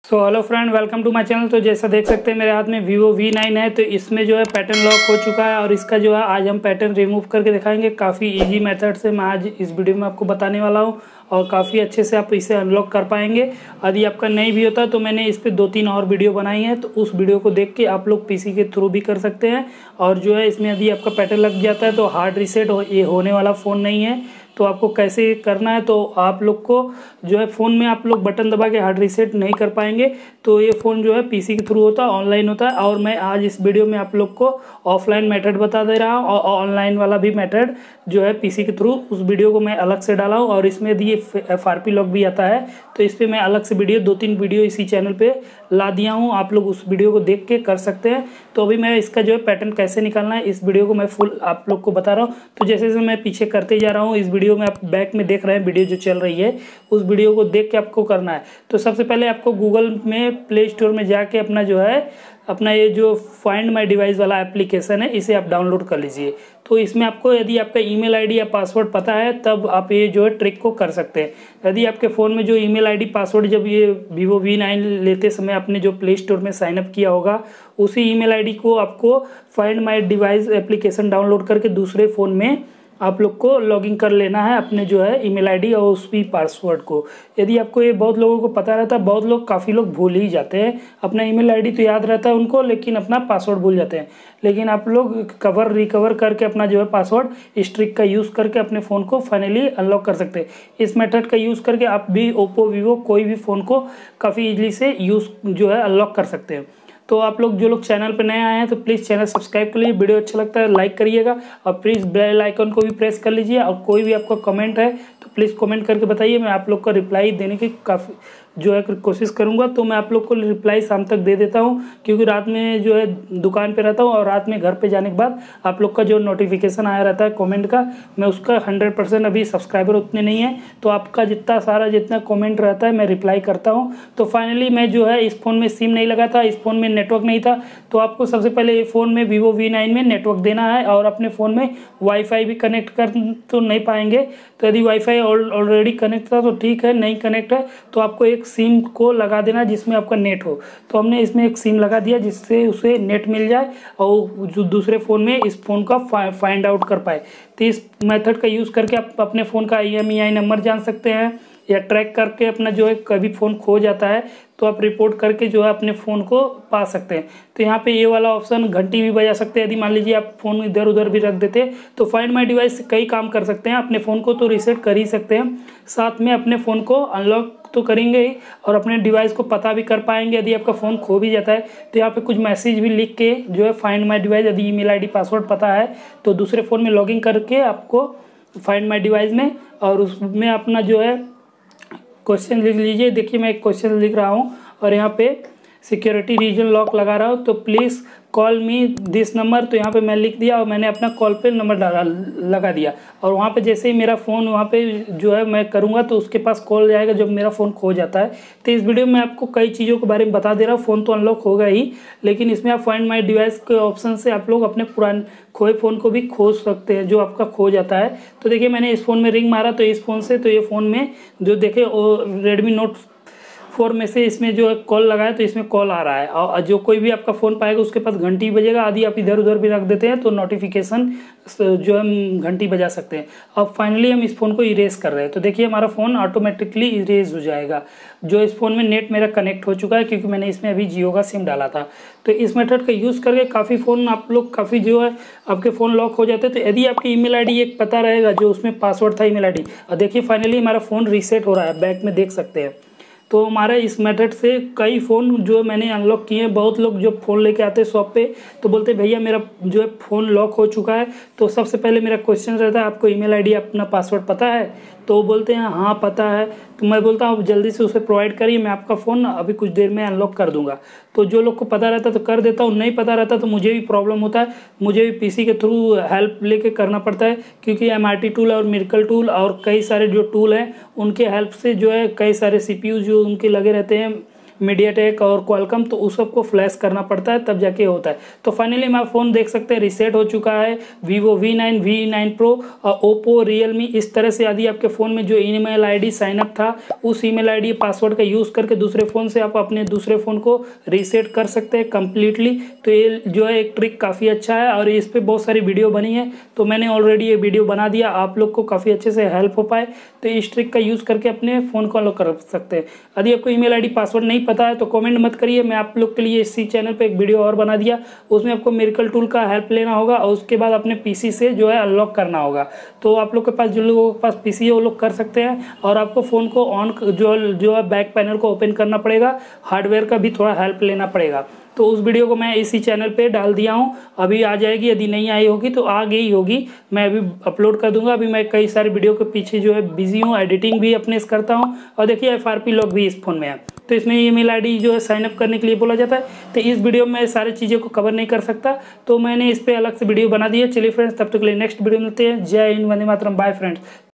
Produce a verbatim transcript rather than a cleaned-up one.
So hello friend, welcome to my channel. तो जैसा देख सकते हैं मेरे हाथ में वीवो वी नाइन है। तो इसमें जो है पैटर्न लॉक हो चुका है और इसका जो है आज हम पैटर्न रिमूव करके दिखाएंगे। काफ़ी इजी मेथड से मैं आज इस वीडियो में आपको बताने वाला हूं और काफ़ी अच्छे से आप इसे अनलॉक कर पाएंगे। यदि आपका नहीं भी होता तो मैंने इस पर दो तीन और वीडियो बनाई है, तो उस वीडियो को देख के आप लोग पीसी के थ्रू भी कर सकते हैं। और जो है इसमें यदि आपका पैटर्न लग जाता है तो हार्ड रीसेट हो, ये होने वाला फ़ोन नहीं है। तो आपको कैसे करना है, तो आप लोग को जो है फ़ोन में आप लोग बटन दबा के हार्ड रीसेट नहीं कर पाएंगे। तो ये फ़ोन जो है पीसी के थ्रू होता है, ऑनलाइन होता है। और मैं आज इस वीडियो में आप लोग को ऑफलाइन मेथड बता दे रहा हूँ और ऑनलाइन वाला भी मेथड जो है पीसी के थ्रू, उस वीडियो को मैं अलग से डाला हूँ। और इसमें यदि एफ आर पी लॉक भी आता है तो इस पर मैं अलग से वीडियो दो तीन वीडियो इसी चैनल पर ला दिया हूँ, आप लोग उस वीडियो को देख के कर सकते हैं। तो अभी मैं इसका जो है पैटर्न कैसे निकालना है इस वीडियो को मैं फुल आप लोग को बता रहा हूँ। तो जैसे जैसे मैं पीछे करते जा रहा हूँ, इस वीडियो में आप बैक में देख रहे हैं वीडियो जो चल रही है, उस वीडियो को देख के आपको करना है। तो सबसे पहले आपको गूगल में प्ले स्टोर में जाके अपना जो है अपना ये जो फाइंड माय डिवाइस वाला एप्लीकेशन है इसे आप डाउनलोड कर लीजिए। तो इसमें आपको यदि आपका ईमेल आईडी या पासवर्ड पता है तब आप ये जो है ट्रिक को कर सकते हैं। यदि आपके फ़ोन में जो ईमेल आईडी पासवर्ड जब ये वीवो वी नाइन लेते समय आपने जो प्ले स्टोर में साइन अप किया होगा, उसी ईमेल आईडी को आपको find my device application download करके दूसरे फ़ोन में आप लोग को लॉगिन कर लेना है अपने जो है ईमेल आईडी और उस भी पासवर्ड को। यदि आपको ये बहुत लोगों को पता रहता है, बहुत लोग काफ़ी लोग भूल ही जाते हैं। अपना ईमेल आईडी तो याद रहता है उनको, लेकिन अपना पासवर्ड भूल जाते हैं। लेकिन आप लोग कवर रिकवर करके अपना जो है पासवर्ड इस ट्रिक का यूज़ करके अपने फ़ोन को फाइनली अनलॉक कर सकते हैं। इस मेथड का यूज़ करके आप भी ओप्पो वीवो कोई भी फ़ोन को काफ़ी ईजिली से यूज़ जो है अनलॉक कर सकते हैं। तो आप लोग जो लोग चैनल पर नए आए हैं तो प्लीज़ चैनल सब्सक्राइब कर लीजिए, वीडियो अच्छा लगता है लाइक करिएगा और प्लीज़ बेल आइकन को भी प्रेस कर लीजिए। और कोई भी आपका कमेंट है तो प्लीज़ कमेंट करके बताइए, मैं आप लोग का रिप्लाई देने की काफ़ी जो है कोशिश करूंगा। तो मैं आप लोग को रिप्लाई शाम तक दे देता हूं, क्योंकि रात में जो है दुकान पे रहता हूं और रात में घर पे जाने के बाद आप लोग का जो नोटिफिकेशन आया रहता है कमेंट का, मैं उसका हंड्रेड परसेंट अभी सब्सक्राइबर उतने नहीं है, तो आपका जितना सारा जितना कमेंट रहता है मैं रिप्लाई करता हूं। तो फाइनली मैं जो है इस फ़ोन में सिम नहीं लगा था, इस फ़ोन में नेटवर्क नहीं था। तो आपको सबसे पहले फ़ोन में वीवो वी नाइन में नेटवर्क देना है और अपने फ़ोन में वाईफाई भी कनेक्ट कर तो नहीं पाएंगे। तो यदि वाईफाई ऑलरेडी कनेक्ट था तो ठीक है, नहीं कनेक्ट है तो आपको एक सिम को लगा देना जिसमें आपका नेट हो। तो हमने इसमें एक सिम लगा दिया जिससे उसे नेट मिल जाए और जो दूसरे फ़ोन में इस फ़ोन का फाइंड आउट कर पाए। तो इस मेथड का यूज़ करके आप अपने फ़ोन का I M E I number जान सकते हैं या ट्रैक करके अपना जो है कभी फ़ोन खो जाता है तो आप रिपोर्ट करके जो है अपने फ़ोन को पा सकते हैं। तो यहाँ पे ये वाला ऑप्शन घंटी भी बजा सकते हैं। यदि मान लीजिए आप फ़ोन इधर उधर भी रख देते तो फाइंड माय डिवाइस से कई काम कर सकते हैं। अपने फ़ोन को तो रीसेट कर ही सकते हैं, साथ में अपने फ़ोन को अनलॉक तो करेंगे ही और अपने डिवाइस को पता भी कर पाएंगे। यदि आपका फ़ोन खो भी जाता है तो यहाँ पे कुछ मैसेज भी लिख के जो है फाइंड माय डिवाइस, यदि ईमेल आईडी पासवर्ड पता है तो दूसरे फ़ोन में लॉगिन करके आपको फाइंड माय डिवाइस में और उसमें अपना जो है क्वेश्चन लिख लीजिए। देखिए मैं एक क्वेश्चन लिख रहा हूँ और यहाँ पे सिक्योरिटी रीजन लॉक लगा रहा हूँ, तो please call me this number. तो यहाँ पे मैं लिख दिया और मैंने अपना कॉल पे नंबर डाला लगा दिया और वहाँ पे जैसे ही मेरा फ़ोन वहाँ पे जो है मैं करूँगा तो उसके पास कॉल जाएगा जब मेरा फ़ोन खो जाता है। तो इस वीडियो में आपको कई चीज़ों के बारे में बता दे रहा हूँ। फ़ोन तो अनलॉक होगा ही, लेकिन इसमें आप फाइंड माय डिवाइस के ऑप्शन से आप लोग अपने पुराने खोए फ़ोन को भी खोज सकते हैं जो आपका खो जाता है। तो देखिए मैंने इस फ़ोन में रिंग मारा तो इस फ़ोन से, तो ये फ़ोन में जो देखे वो रेडमी नोट फोर में से इसमें जो कॉल लगाए तो इसमें कॉल आ रहा है और जो कोई भी आपका फ़ोन पाएगा उसके पास घंटी बजेगा। आदि आप इधर उधर भी रख देते हैं तो नोटिफिकेशन जो हम घंटी बजा सकते हैं। अब फाइनली हम इस फ़ोन को इरेज कर रहे हैं तो देखिए हमारा फ़ोन ऑटोमेटिकली इरेज हो जाएगा। जो इस फ़ोन में नेट मेरा कनेक्ट हो चुका है क्योंकि मैंने इसमें अभी जियो का सिम डाला था। तो इस मेथड का यूज़ करके काफ़ी फ़ोन आप लोग काफ़ी जो है आपके फ़ोन लॉक हो जाते हैं। तो यदि आपकी ईमेल आईडी एक पता रहेगा जो उसमें पासवर्ड था ईमेल आईडी, और देखिए फाइनली हमारा फ़ोन रीसेट हो रहा है, बैक में देख सकते हैं। तो हमारे इस मेथड से कई फ़ोन जो मैंने अनलॉक किए हैं। बहुत लोग जो फ़ोन लेके आते हैं शॉप पे तो बोलते हैं भैया मेरा जो है फ़ोन लॉक हो चुका है। तो सबसे पहले मेरा क्वेश्चन रहता है आपको ईमेल आईडी अपना पासवर्ड पता है? तो वो बोलते हैं हाँ पता है। तो मैं बोलता हूँ जल्दी से उसे प्रोवाइड करिए, मैं आपका फ़ोन अभी कुछ देर में अनलॉक कर दूंगा। तो जो लोग को पता रहता है तो कर देता हूँ, नहीं पता रहता तो मुझे भी प्रॉब्लम होता है, मुझे भी पीसी के थ्रू हेल्प लेके करना पड़ता है क्योंकि एम आर टी टूल और मिरेकल टूल और कई सारे जो टूल हैं उनके हेल्प से जो है कई सारे सी पी यू जो उनके लगे रहते हैं मीडियाटेक और क्वालकॉम, तो उस सबको फ्लैश करना पड़ता है तब जाके होता है। तो फाइनली मेरा फ़ोन देख सकते हैं रीसेट हो चुका है। Vivo V nine, V nine pro, Oppo, Realme, इस तरह से यदि आपके फ़ोन में जो ईमेल आईडी साइनअप था उस ईमेल आईडी पासवर्ड का यूज़ करके दूसरे फ़ोन से आप अपने दूसरे फ़ोन को रीसेट कर सकते हैं कम्प्लीटली। तो ये जो है एक ट्रिक काफ़ी अच्छा है और इस पर बहुत सारी वीडियो बनी है, तो मैंने ऑलरेडी ये वीडियो बना दिया, आप लोग को काफ़ी अच्छे से हेल्प हो पाए तो इस ट्रिक का यूज़ करके अपने फ़ोन को अनलॉक कर सकते हैं। यदि आपको ईमेल आईडी पासवर्ड नहीं पता है तो कमेंट मत करिए, मैं आप लोग के लिए इसी चैनल पे एक वीडियो और बना दिया, उसमें आपको मिरेकल टूल का हेल्प लेना होगा और उसके बाद अपने पीसी से जो है अनलॉक करना होगा। तो आप लोग के पास जो लोगों के पास पीसी है वो लोग कर सकते हैं और आपको फ़ोन को ऑन जो जो है बैक पैनल को ओपन करना पड़ेगा, हार्डवेयर का भी थोड़ा हेल्प लेना पड़ेगा। तो उस वीडियो को मैं इसी चैनल पे डाल दिया हूँ, अभी आ जाएगी, यदि नहीं आई होगी तो आ गई होगी, मैं अभी अपलोड कर दूंगा। अभी मैं कई सारे वीडियो के पीछे जो है बिजी हूँ, एडिटिंग भी अपने से करता हूँ और देखिए एफ आर पी लॉक भी इस फोन में है। तो इसमें ईमेल आईडी जो है साइनअप करने के लिए बोला जाता है, तो इस वीडियो में सारी चीज़ों को कवर नहीं कर सकता, तो मैंने इस पर अलग से वीडियो बना दी है। चलिए फ्रेंड्स, तब तक के लिए नेक्स्ट वीडियो मिलते हैं। जय हिंद, वंदे मातरम, बाय फ्रेंड्स।